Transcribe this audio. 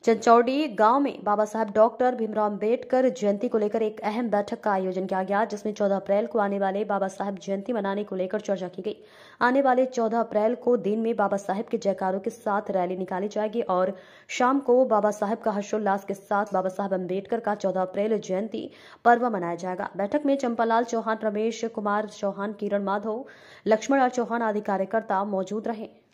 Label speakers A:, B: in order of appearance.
A: चंचौड़ी गांव में बाबा साहब डॉक्टर भीमराव अंबेडकर जयंती को लेकर एक अहम बैठक का आयोजन किया गया, जिसमें 14 अप्रैल को आने वाले बाबा साहब जयंती मनाने को लेकर चर्चा की गई। आने वाले 14 अप्रैल को दिन में बाबा साहब के जयकारों के साथ रैली निकाली जाएगी और शाम को बाबा साहब का हर्षोल्लास के साथ बाबा साहब अंबेडकर का 14 अप्रैल जयंती पर्व मनाया जाएगा। बैठक में चंपालाल चौहान, रमेश कुमार चौहान, किरण माधव, लक्ष्मण चौहान आदि कार्यकर्ता मौजूद रहे।